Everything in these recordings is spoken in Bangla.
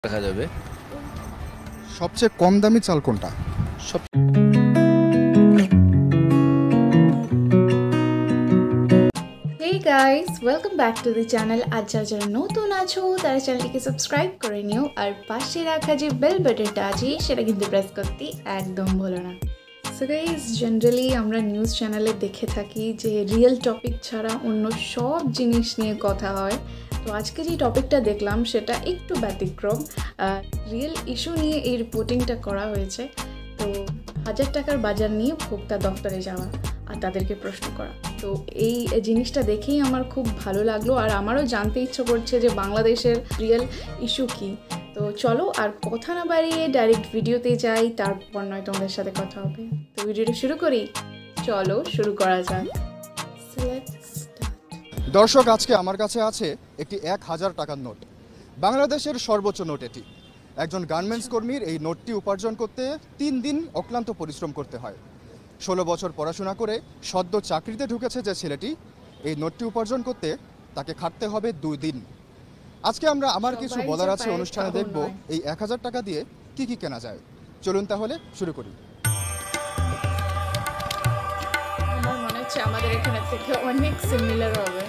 দেখা যাবে। সবচেয়ে কম দামি চাল কোনটা? সব Hey guys, welcome back to the channel. আজ যারা নতুন আছো তারা চ্যানেলটিকে সাবস্ক্রাইব করে নিও আর পাশে রাখা যে বেল বাটনটা আছে সেটা কিন্তু প্রেস করতে একদম ভুলো না। সো গাইস, জেনারেলি আমরা নিউজ চ্যানেলে দেখে থাকি যে রিয়েল টপিক ছাড়া অন্য সব জিনিস নিয়ে কথা হয়। তো আজকে যে টপিকটা দেখলাম সেটা একটু ব্যতিক্রম। রিয়েল ইস্যু নিয়ে এই রিপোর্টিংটা করা হয়েছে। তো 1000 টাকার বাজার নিয়ে ভোক্তা দপ্তরে যাওয়া আর তাদেরকে প্রশ্ন করা। তো এই জিনিসটা দেখেই আমার খুব ভালো লাগলো আর আমারও জানতে ইচ্ছে করছে যে বাংলাদেশের রিয়েল ইস্যু কী। তো চলো আর কথা না বাড়িয়ে ডাইরেক্ট ভিডিওতে যাই, তারপর নয় তোমাদের সাথে কথা হবে। তো ভিডিওটা শুরু করি, চলো শুরু করা যাক। দর্শক, আজকে আমার কাছে আছে একটি 1000 টাকার নোট। বাংলাদেশের সর্বোচ্চ নোট এটি। একজন গার্মেন্টস কর্মীর এই নোটটি উপার্জন করতে 3 দিন অক্লান্ত পরিশ্রম করতে হয়। 16 বছর পড়াশোনা করে সদ্য চাকরিতে ঢুকেছে যে ছেলেটি, এই নোটটি উপার্জন করতে তাকে খাটতে হবে 2 দিন। আজকে আমরা আমার কিছু বলার আছে অনুষ্ঠানে দেখব এই 1000 টাকা দিয়ে কি কি কেনা যায়। চলুন তাহলে শুরু করি। আমার মনে হচ্ছে আমাদের এখানে থেকে অনেক সিমিলার হবে।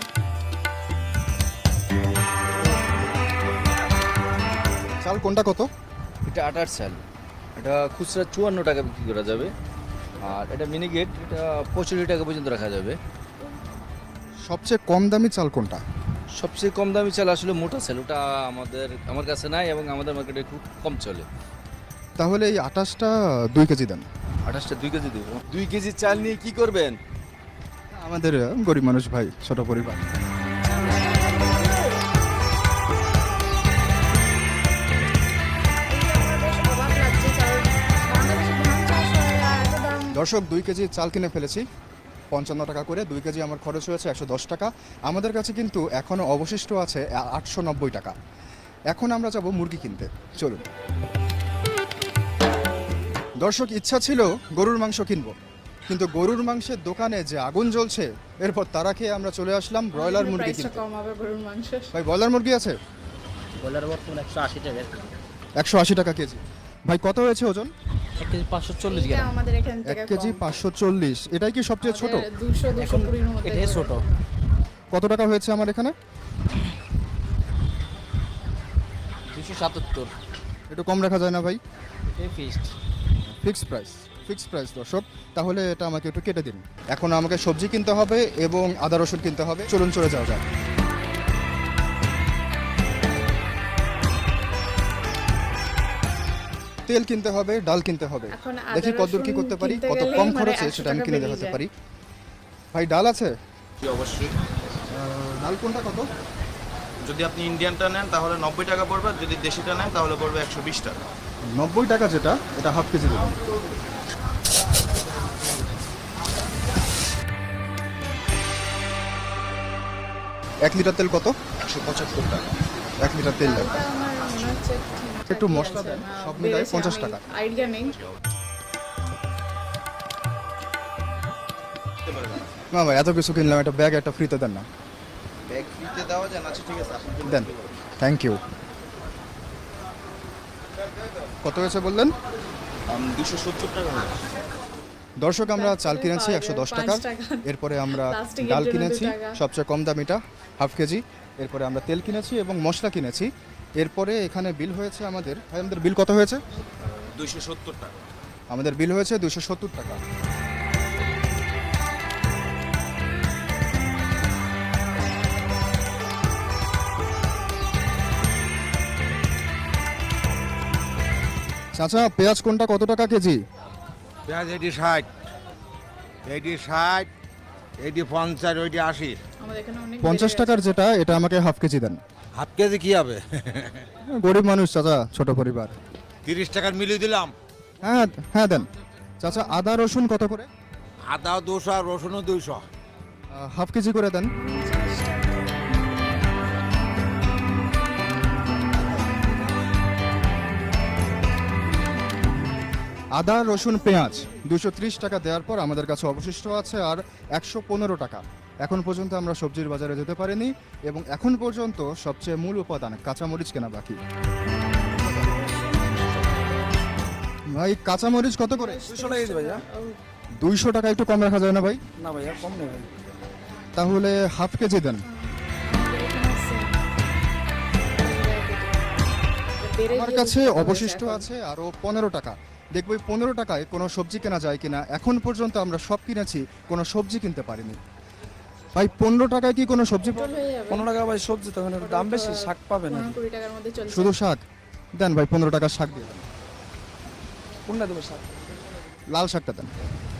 চাল কোনটা কত? এটা আটার চাল, এটা খুচরা 54 টাকা বিক্রি করা যাবে। আর এটা মিনিগেট, এটা 65 টাকা পর্যন্ত রাখা যাবে। সবচেয়ে কম দামি চাল কোনটা? সবচেয়ে কম দামি চাল আসলে মোটা চাল, ওটা আমার কাছে নাই এবং আমাদের মার্কেটে খুব কম চলে। তাহলে এই 28টা 2 কেজি দেন। 28টা 2 কেজি দেবো। 2 কেজি চাল নিয়ে কি করবেন? আমাদের গরিব মানুষ ভাই, ছোট পরিবার। দর্শক, 2 কেজি চাল কিনে ফেলেছি 55 টাকা করে। 2 কেজি আমার খরচ হয়েছে 110 টাকা। আমাদের কাছে কিন্তু এখনও অবশিষ্ট আছে 890 টাকা। এখন আমরা যাব মুরগি কিনতে, চলুন। দর্শক, ইচ্ছা ছিল গরুর মাংস কিনবো, কিন্তু গরুর মাংসের দোকানে যে আগুন জ্বলছে, এরপর তারা খেয়ে আমরা চলে আসলাম ব্রয়লার মুরগি কিনতে। ভাই, ব্রয়লার মুরগি আছে? ব্রয়লার বর্তমান 180 টাকা। 180 টাকা কেজি। ভাই, কত হয়েছে ওজন? 1 কেজি 540 গ্রাম। আমাদের এখান 1 থেকে কেজি 540। এটাই কি সবচেয়ে ছোট? 200-220 মধ্যে। এটাই ছোট। কত টাকা হয়েছে আমার এখানে? 277। একটু কম রাখা যায় না ভাই? এটাই ফিক্সড। ফিক্সড প্রাইস দর্শক। তাহলে এটা আমাকে একটু কেটে দিন। এখন আমাকে সবজি কিনতে হবে এবং আদা রসুন কিনতে হবে। চলুন চলে যাওয়া যাক। তেল কিনতে হবে, ডাল কিনতে হবে। এখন আদা দেখি কতদূর কি রসুন করতে পারি, কিনতে কত গেলেই কম মানে খরচে 100 সেটা আমি টাকা কিনে বেরিয়ে দেখাতে যায়। পারি। ভাই, ডাল আছে? জি অবশ্যই। ডাল কোনটা কত? যদি আপনি ইন্ডিয়ানটা নেন তাহলে 90 টাকা পড়বে, আর যদি দেশিটা নেন তাহলে পড়বে 120 টাকা। 90 টাকা যেটা, এটা হাফ কেজি দেবেন। এক লিটার তেল কত? 175 টাকা। 1 লিটার তেল লাগবে। আমার মনে হচ্ছে একটু মশলা দেন, সব মিলায় 50 টাকা। আইডিয়া নেই। না ভাই, এত কিছু কিনলাম, একটা ব্যাগ একটা ফ্রিতে দেন না। ব্যাগ ফ্রিতে দেওয়া যায় না? আচ্ছা ঠিক আছে, আপনি দেন, থ্যাংক ইউ। কত হয়েছে বললেন? 270 টাকা হয়েছে। দর্শক, আমরা চাল কিনেছি 110 টাকার। এরপরে আমরা প্লাস্টিকের ডাল জন্য কিনেছি 2 টাকা। সবচেয়ে কম দামিটা, হাফ কেজি। এরপরে আমরা তেল কিনেছি এবং মশলা কিনেছি। এরপরে এখানে বিল হয়েছে আমাদের। ভাই, আমাদের বিল কত হয়েছে? 270 টাকা। আমাদের বিল হয়েছে 270 টাকা। চাচা, পেঁয়াজ কোনটা কত টাকা কেজি? পেঁয়াজ এটি 60, এটি 60, এটি 50, ওইটি 80। আমাদের এখানে অনেক 50 টাকার যেটা, এটা আমাকে হাফ কেজি দেন। হাফ কেজি কি হবে? গরিব মানুষ চাচা, ছোট পরিবার। 30 টাকার মিলিয়ে দিলাম। হ্যাঁ হ্যাঁ, দেন। চাচা, আদা রসুন কত করে? আদাও 200 আর রসুনও 200। হাফ কেজি করে দেন। আদা রসুন পেঁয়াজ 230 টাকা দেওয়ার পর আমাদের কাছে অবশিষ্ট আছে আর 115 টাকা। এখন পর্যন্ত আমরা সবজির বাজারে যেতে পারিনি এবং এখন পর্যন্ত সবচেয়ে মূল উপাদান কাঁচামরিচ কেনা বাকি। ভাই কাঁচামরিচ কত করে? 200 টাকা কেজি ভাইয়া। 200 টাকা একটু কম রাখা যায় না ভাই? না ভাইয়া, কম নেই ভাই। তাহলে হাফ কেজি দেন। আমার কাছে অবশিষ্ট আছে আরো 15 টাকা। দেখবো এই 15 টাকায় কোনো সবজি কেনা যায় কিনা। এখন পর্যন্ত আমরা সব কিনেছি, কোনো সবজি কিনতে পারিনি। ভাই 15 টাকায় কি কোনো সবজি পাওয়া যায়? 15 টাকা ভাই সবজি তো মানে দাম বেশি, শাক পাবেন না। 20 টাকার মধ্যে চলছে। শুধু শাক দেন ভাই, 15 টাকার শাক দিয়ে দেন। কোনটা দেবো শাক? লাল শাকটা দেন।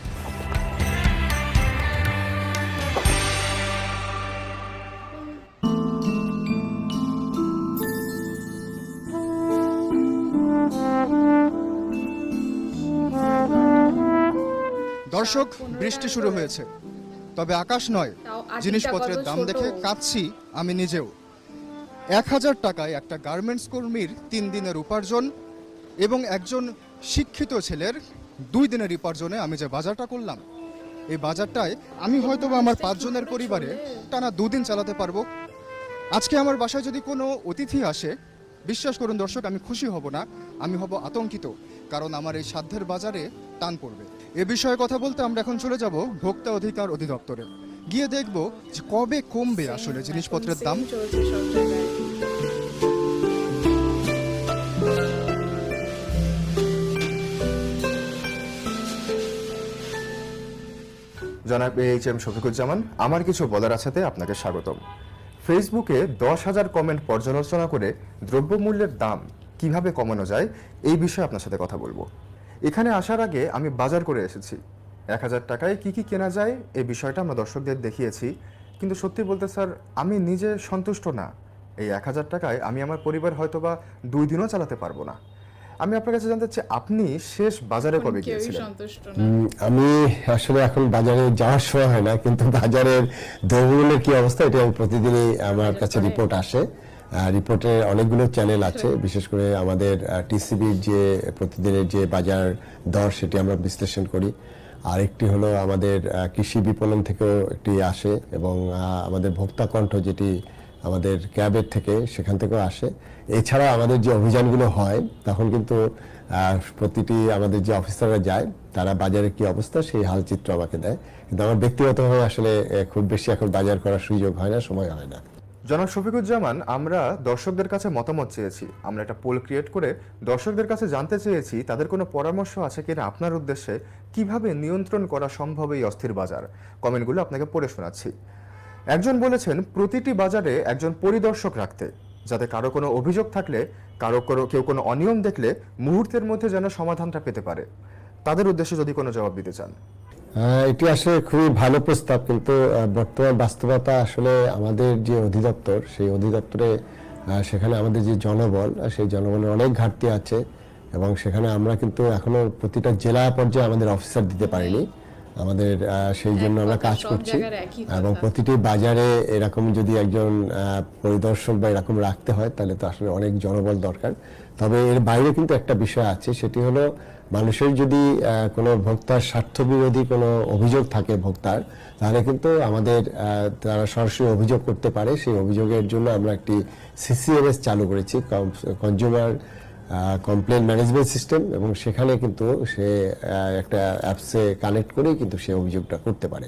দর্শক, বৃষ্টি শুরু হয়েছে, তবে আকাশ নয়, তাও আটিটা জিনিসপত্রের কত দাম ছোট। দেখে কাঁদছি আমি নিজেও। 1000 টাকায় একটা গার্মেন্টস কর্মীর 3 দিনের উপার্জন এবং একজন শিক্ষিত ছেলের 2 দিনের উপার্জনে আমি যে বাজারটা করলাম, এই বাজারটায় আমি হয়তো বা আমার 5 জনের পরিবারে টানা 2 দিন চালাতে পারবো। আজকে আমার বাসায় যদি কোনো অতিথি আসে, বিশ্বাস করুন দর্শক, আমি খুশি হব না, আমি হব আতঙ্কিত, কারণ আমার এই সাধ্যের বাজারে টান পড়বে। এ বিষয়ে কথা বলতে আমরা এখন চলে যাব ভোক্তা অধিকার অধিদপ্তরে, গিয়ে দেখব যে কবে কমবে আসলে জিনিসপত্রের দাম। Same চলছে সব জায়গায়। জনাব AHM শফিকুজ্জামান, আমার কিছু বলার আছে আপনাকে স্বাগতম। ফেসবুকে 10,000 কমেন্ট পর্যালোচনা করে দ্রব্যমূল্যের দাম কিভাবে কমানো যায় এই বিষয়ে আপনার সাথে কথা বলবো। এখানে আসার আগে আমি বাজার করে এসেছি। 1000 টাকায় কি কি কেনা যায় এই বিষয়টা আমরা দর্শকদের দেখিয়েছি, কিন্তু সত্যি বলতে স্যার আমি নিজে সন্তুষ্ট না। এই 1000 টাকায় আমি আমার পরিবার হয়তোবা 2 দিনও চালাতে পারবো না। আমি আপনার কাছে জানতে চাই, আপনি শেষ বাজারে কবে কেউই গিয়েছিলেন? সন্তুষ্ট না। আমি আসলে এখন বাজারে যাওয়ার সময় হয় না, কিন্তু বাজারের দ্রব্যমূল্যের কি অবস্থা এটা প্রতিদিনই আমার কাছে রিপোর্ট আসে। রিপোর্টের অনেকগুলো চ্যানেল আছে, বিশেষ করে আমাদের টিসিবির যে প্রতিদিনের যে বাজার দর সেটি আমরা বিশ্লেষণ করি। আর একটি হলো আমাদের কৃষি বিপণন থেকেও একটি আসে, এবং আমাদের ভোক্তা কণ্ঠ যেটি আমাদের ক্যাবের থেকে, সেখান থেকেও আসে। এছাড়া আমাদের যে অভিযানগুলো হয় তখন কিন্তু প্রতিটি আমাদের যে অফিসাররা যায়, তারা বাজারে কি অবস্থা সেই হালচিত্র আমাকে দেয়। কিন্তু আমার ব্যক্তিগতভাবে আসলে খুব বেশি এখন বাজার করার সুযোগ হয় না, সময় হয় না। জনাব শফিকুজ্জামান, আমরা দর্শকদের কাছে মতামত চেয়েছি। আমরা একটা পোল ক্রিয়েট করে দর্শকদের কাছে জানতে চেয়েছি তাদের কোনো পরামর্শ আছে কিনা আপনার উদ্দেশ্যে, কিভাবে নিয়ন্ত্রণ করা সম্ভব এই অস্থির বাজার। কমেন্টগুলো আপনাকে পড়ে শোনাচ্ছি। একজন বলেছেন প্রতিটি বাজারে একজন পরিদর্শক রাখতে, যাতে কারো কোনো অভিযোগ থাকলে, কেউ কোনো অনিয়ম দেখলে মুহূর্তের মধ্যে যেন সমাধানটা পেতে পারে। তাদের উদ্দেশ্যে যদি কোনো জবাব দিতে চান। এটি আসলে খুবই ভালো প্রস্তাব, কিন্তু বর্তমান বাস্তবতা আসলে আমাদের যে অধিদপ্তর, সেই অধিদপ্তরে সেখানে আমাদের যে জনবল, সেই জনবলের অনেক ঘাটতি আছে, এবং সেখানে আমরা কিন্তু এখনো প্রতিটা জেলা পর্যায়ে আমাদের অফিসার দিতে পারিনি। আমাদের সেই জন্য আমরা কাজ করছি, এবং প্রতিটি বাজারে এরকম যদি একজন পরিদর্শক বা এরকম রাখতে হয় তাহলে তো আসলে অনেক জনবল দরকার। তবে এর বাইরে কিন্তু একটা বিষয় আছে, সেটি হলো মানুষের যদি কোনো ভোক্তার স্বার্থ বিরোধী কোনো অভিযোগ থাকে ভোক্তার, তাহলে কিন্তু আমাদের তারা সরাসরি অভিযোগ করতে পারে। সেই অভিযোগের জন্য আমরা একটি CCMS চালু করেছি, কনজিউমার কমপ্লেন ম্যানেজমেন্ট সিস্টেম, এবং সেখানে কিন্তু সে একটা অ্যাপসে কানেক্ট করে কিন্তু সে অভিযোগটা করতে পারে।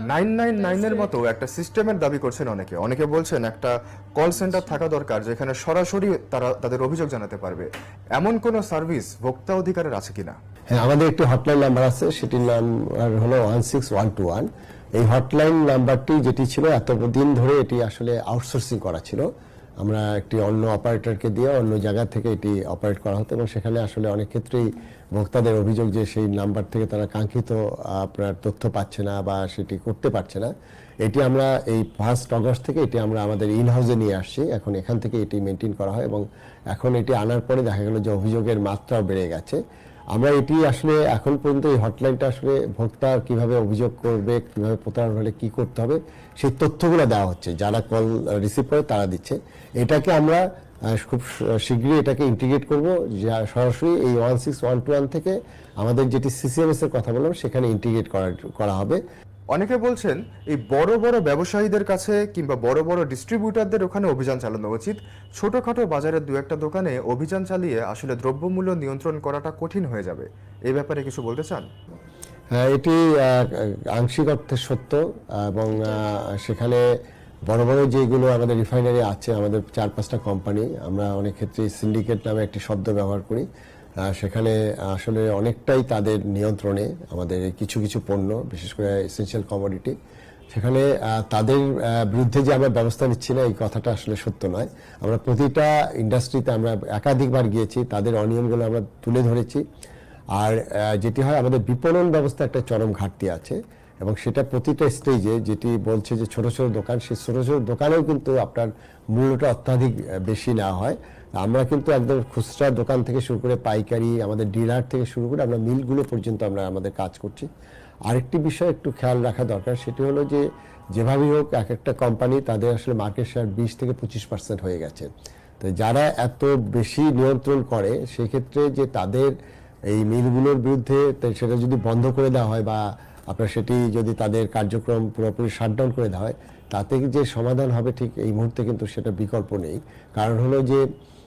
999 এর মতো একটা সিস্টেমের দাবি করছেন অনেকে বলছেন একটা কল সেন্টার থাকা দরকার, যেখানে সরাসরি তারা তাদের অভিযোগ জানাতে পারবে। এমন কোনো সার্ভিস ভোক্তা অধিকারের আছে কিনা? হ্যাঁ, আমাদের একটি হটলাইন নাম্বার আছে, সেটির নাম্বার হলো 16121। এই হটলাইন নাম্বারটি যেটি ছিল এতদিন ধরে এটি আসলে আউটসোর্সিং করা ছিল। আমরা একটি অন্য অপারেটরকে দিয়ে অন্য জায়গা থেকে এটি অপারেট করা হতো, এবং সেখানে আসলে অনেক ক্ষেত্রেই ভোক্তাদের অভিযোগ যে সেই নাম্বার থেকে তারা কাঙ্ক্ষিত আপনার তথ্য পাচ্ছে না বা সেটি করতে পারছে না। এটি আমরা এই 1 অগস্ট থেকে এটি আমরা আমাদের ইন হাউসে নিয়ে আসছি। এখন এখান থেকে এটি মেনটেন করা হয়, এবং এখন এটি আনার পরে দেখা গেল যে অভিযোগের মাত্রাও বেড়ে গেছে। আমরা এটি আসলে এখন পর্যন্ত এই হটলাইনটা আসলে ভোক্তা কিভাবে অভিযোগ করবে, কিভাবে প্রতারণা হলে কি করতে হবে সেই তথ্যগুলো দেওয়া হচ্ছে, যারা কল রিসিভ করে তারা দিচ্ছে। এটাকে আমরা খুব শীঘ্রই এটাকে ইন্টিগ্রেট করব, যা সরাসরি এই 16121 থেকে আমাদের যেটি CCMS এর কথা বললাম সেখানে ইন্টিগ্রেট করা হবে। অনেকে বলছেন এই বড় বড় ব্যবসায়ীদের কাছে কিংবা বড় বড় ডিস্ট্রিবিউটরদের ওখানে অভিযান চালানো উচিত, ছোটখাটো বাজারের দু একটা দোকানে অভিযান চালিয়ে আসলে দ্রব্যমূল্য নিয়ন্ত্রণ করাটা কঠিন হয়ে যাবে। এই ব্যাপারে কিছু বলতে চান? হ্যাঁ, এটি আংশিক অর্থে সত্য এবং সেখানে বড় বড় যেগুলো আমাদের রিফাইনারি আছে, আমাদের 4-5টা কোম্পানি, আমরা অনেক ক্ষেত্রে সিন্ডিকেট নামে একটি শব্দ ব্যবহার করি, সেখানে আসলে অনেকটাই তাদের নিয়ন্ত্রণে আমাদের কিছু কিছু পণ্য, বিশেষ করে এসেনশিয়াল কমোডিটি, সেখানে তাদের বিরুদ্ধে যে আমরা ব্যবস্থা নিচ্ছি না, এই কথাটা আসলে সত্য নয়। আমরা প্রতিটা ইন্ডাস্ট্রিতে আমরা একাধিকবার গিয়েছি, তাদের অনিয়মগুলো আমরা তুলে ধরেছি। আর যেটি হয়, আমাদের বিপণন ব্যবস্থা একটা চরম ঘাটতি আছে এবং সেটা প্রতিটা স্টেজে, যেটি বলছে যে ছোট ছোট দোকান, সেই ছোট ছোট দোকানেও কিন্তু আপনার মূল্যটা অত্যাধিক বেশি নেওয়া হয়। আমরা কিন্তু একদম খুচরা দোকান থেকে শুরু করে পাইকারি, আমাদের ডিলার থেকে শুরু করে আমরা মিলগুলো পর্যন্ত আমরা আমাদের কাজ করছি। আরেকটি বিষয় একটু খেয়াল রাখা দরকার, সেটি হলো যে যেভাবেই হোক এক একটা কোম্পানি তাদের আসলে মার্কেট শেয়ার 20-25% হয়ে গেছে। তো যারা এত বেশি নিয়ন্ত্রণ করে, সেক্ষেত্রে যে তাদের এই মিলগুলোর বিরুদ্ধে সেটা যদি বন্ধ করে দেওয়া হয় বা আপনার সেটি যদি তাদের কার্যক্রম পুরোপুরি শাটডাউন করে দেওয়া হয়, তাতে যে সমাধান হবে ঠিক এই মুহূর্তে কিন্তু সেটা বিকল্প নেই। কারণ হলো যে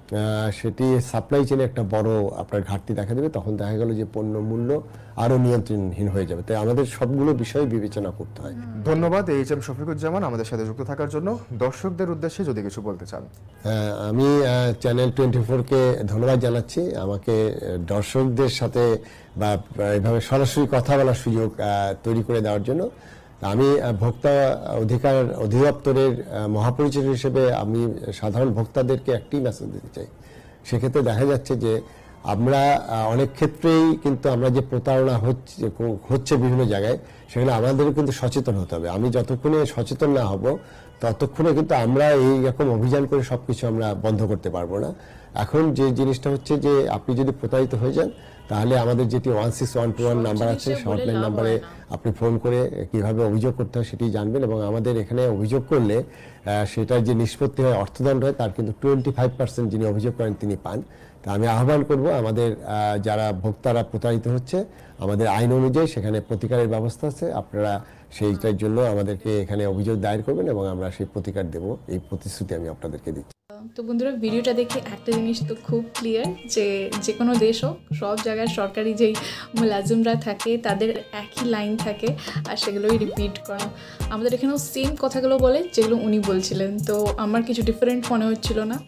সেটি সাপ্লাই চেনে একটা বড় আপনার ঘাটতি দেখা দেবে, তখন দেখা গেল যে পণ্য মূল্য আরও নিয়ন্ত্রণহীন হয়ে যাবে। তাই আমাদের সবগুলো বিষয় বিবেচনা করতে হয়। ধন্যবাদ এইচএম শফিকুজ্জামান আমাদের সাথে যুক্ত থাকার জন্য। দর্শকদের উদ্দেশ্যে যদি কিছু বলতে চান। আমি চ্যানেল 24-কে ধন্যবাদ জানাচ্ছি আমাকে দর্শকদের সাথে বা এইভাবে সরাসরি কথা বলার সুযোগ তৈরি করে দেওয়ার জন্য। আমি ভোক্তা অধিকার অধিদপ্তরের মহাপরিচালক হিসেবে আমি সাধারণ ভোক্তাদেরকে একটি মেসেজ দিতে চাই। সেক্ষেত্রে দেখা যাচ্ছে যে আমরা অনেক ক্ষেত্রেই কিন্তু আমরা যে প্রতারণা হচ্ছে বিভিন্ন জায়গায়, সেখানে আমাদেরও কিন্তু সচেতন হতে হবে। আমি যতক্ষণে সচেতন না হব, ততক্ষণে কিন্তু আমরা এই রকম অভিযান করে সবকিছু আমরা বন্ধ করতে পারবো না। এখন যে জিনিসটা হচ্ছে যে আপনি যদি প্রতারিত হয়ে যান, তাহলে আমাদের যেটি 16121 নাম্বার আছে, হটলাইন নাম্বারে আপনি ফোন করে কিভাবে অভিযোগ করতে হয় সেটি জানবেন। এবং আমাদের এখানে অভিযোগ করলে সেটার যে নিষ্পত্তি হয়, অর্থদণ্ড হয়, তার কিন্তু 25% যিনি অভিযোগ করেন তিনি পান। তা আমি আহ্বান করব আমাদের যারা ভোক্তারা প্রতারিত হচ্ছে, আমাদের আইন অনুযায়ী সেখানে প্রতিকারের ব্যবস্থা আছে, আপনারা সেইটার জন্য আমাদেরকে এখানে অভিযোগ দায়ের করবেন এবং আমরা সেই প্রতিকার দেব, এই প্রতিশ্রুতি আমি আপনাদেরকে দিচ্ছি। তো বন্ধুরা, ভিডিওটা দেখে একটা জিনিস তো খুব ক্লিয়ার যে যে কোনো দেশ হোক, সব জায়গায় সরকারি যেই মুলাজিমরা থাকে তাদের একই লাইন থাকে আর সেগুলোই রিপিট করা। আমাদের এখানেও সেম কথাগুলো বলে যেগুলো উনি বলছিলেন, তো আমার কিছু ডিফারেন্ট মনে হচ্ছিল না।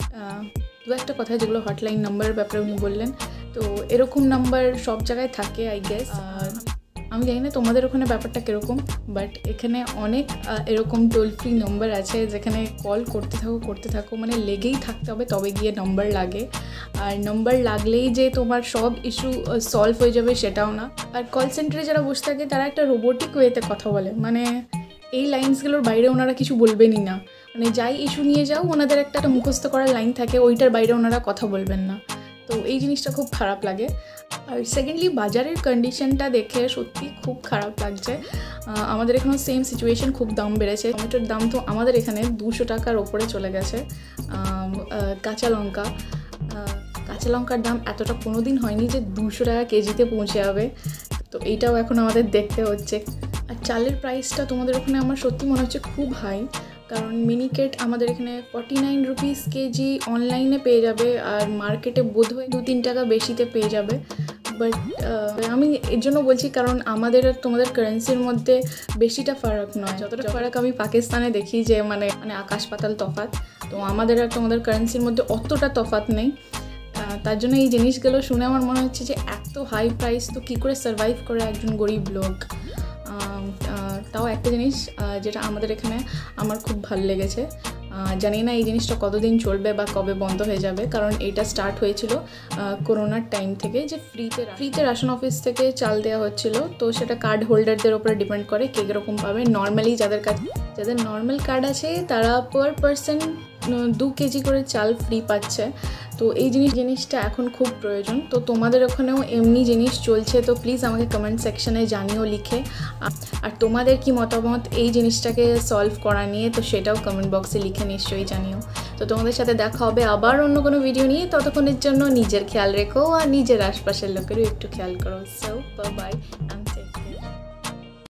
দু একটা কথা যেগুলো হটলাইন নাম্বারের ব্যাপারে উনি বললেন, তো এরকম নাম্বার সব জায়গায় থাকে আই গেস। আমি জানি না তোমাদের ওখানে ব্যাপারটা কীরকম, বাট এখানে অনেক এরকম টোল ফ্রি নম্বর আছে যেখানে কল করতে থাকো মানে লেগেই থাকতে হবে, তবে গিয়ে নম্বর লাগে। আর নম্বর লাগলেই যে তোমার সব ইস্যু সলভ হয়ে যাবে সেটাও না। আর কল সেন্টারে যারা বসে থাকে তারা একটা রোবোটিক ওয়েতে কথা বলে, মানে এই লাইন্সগুলোর বাইরে ওনারা কিছু বলবেনই না। মানে যাই ইস্যু নিয়ে যাও, ওনাদের একটা মুখস্থ করার লাইন থাকে, ওইটার বাইরে ওনারা কথা বলবেন না। তো এই জিনিসটা খুব খারাপ লাগে। আর সেকেন্ডলি, বাজারের কন্ডিশনটা দেখে সত্যি খুব খারাপ লাগছে। আমাদের এখানেও সেম সিচুয়েশন, খুব দাম বেড়েছে। টমেটোর দাম তো আমাদের এখানে 200 টাকার ওপরে চলে গেছে। কাঁচা লঙ্কার দাম এতটা কোনো দিন হয়নি যে 200 টাকা কেজিতে পৌঁছে যাবে, তো এইটাও এখন আমাদের দেখতে হচ্ছে। আর চালের প্রাইসটা তোমাদের ওখানে আমার সত্যি মনে হচ্ছে খুব হাই, কারণ মিনিকেট আমাদের এখানে 49 রুপিস কেজি অনলাইনে পেয়ে যাবে, আর মার্কেটে বোধহয় 2-3 টাকা বেশিতে পেয়ে যাবে। বাট আমি এর জন্য বলছি কারণ আমাদের আর তোমাদের কারেন্সির মধ্যে বেশিটা ফারাক নয়। যতটা ফারাক আমি পাকিস্তানে দেখি যে মানে আকাশ পাতাল তফাৎ, তো আমাদের আর তোমাদের কারেন্সির মধ্যে অতটা তফাৎ নেই। তার জন্য এই জিনিসগুলো শুনে আমার মনে হচ্ছে যে এত হাই প্রাইস তো কী করে সার্ভাইভ করে একজন গরিব লোক। তাও একটা জিনিস যেটা আমাদের এখানে আমার খুব ভালো লেগেছে, জানি না এই জিনিসটা কতদিন চলবে বা কবে বন্ধ হয়ে যাবে, কারণ এটা স্টার্ট হয়েছিল করোনার টাইম থেকে, যে ফ্রিতে রেশন অফিস থেকে চাল দেওয়া হচ্ছিল। তো সেটা কার্ড হোল্ডারদের ওপরে ডিপেন্ড করে কে কীরকম পাবে। নর্মালি যাদের নর্মাল কার্ড আছে তারা পার পারসন 2 কেজি করে চাল ফ্রি পাচ্ছে। তো এই জিনিসটা এখন খুব প্রয়োজন। তো তোমাদের ওখানেও এমনি জিনিস চলছে, তো প্লিজ আমাকে কমেন্ট সেকশনে জানিও লিখে। আর তোমাদের কি মতামত এই জিনিসটাকে সলভ করা নিয়ে, তো সেটাও কমেন্ট বক্সে লিখে নিশ্চয়ই জানিও। তো তোমাদের সাথে দেখা হবে আবার অন্য কোনো ভিডিও নিয়ে। ততক্ষণের জন্য নিজের খেয়াল রেখো আর নিজের আশপাশের লোকেরও একটু খেয়াল করো। So bye by.